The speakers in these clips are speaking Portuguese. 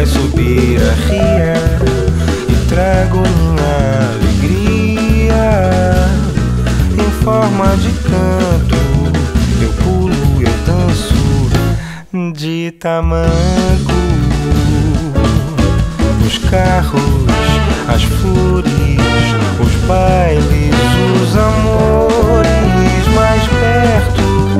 vai subir a ria e trago minha alegria em forma de canto. Eu pulo, eu danço de tamanco. Os carros, as flores, os bailes, os amores mais perto.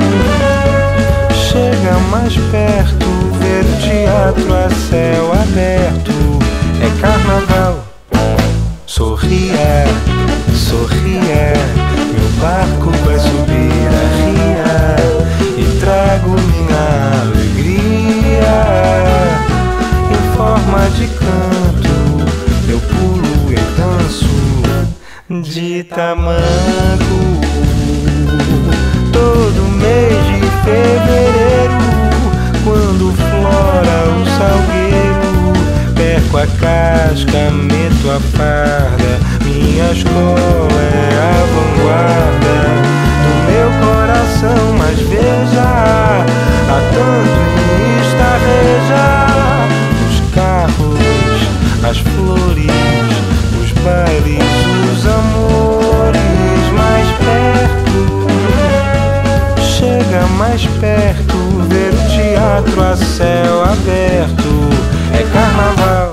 Chega mais perto, ver o teatro a céu aberto. É carnaval. Sorria, sorria, meu barco vai subir a ria e trago minha alegria em forma de canto. Eu pulo, eu danço de tamanco. Todo mês de fevereiro, quando flora o salgueiro, perco a casca, meto a farda. Minha escola é a vanguarda do meu coração. Mas veja, há tanto em estarrejar. Os carros, as flores, os bailes, os amores mais perto. Chega mais perto, ver o teatro a céu aberto. É carnaval.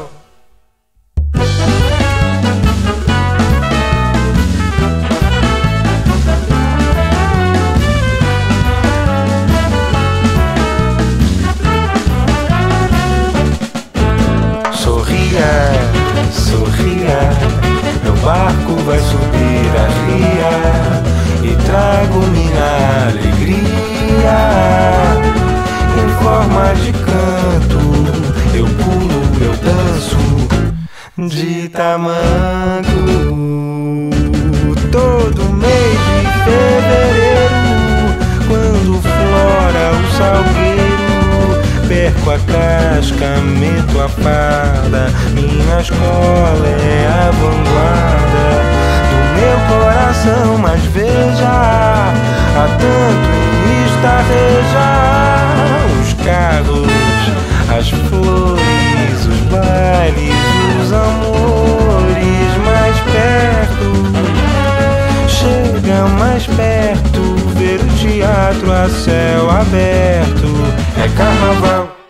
Sorria, sorria, meu barco vai subir a ria e trago minha alegria em forma de canto. Eu pulo, eu danço de tamanco. Todo mês de fevereiro, quando flora o salgueiro, perco a casca, meto a farda. Minha escola é a vanguarda do meu coração. Mas veja, há tanto em estarrejar. Os carros, as flores, os bailes, os amores mais perto. Chega mais perto, ver o teatro a céu aberto. É carnaval.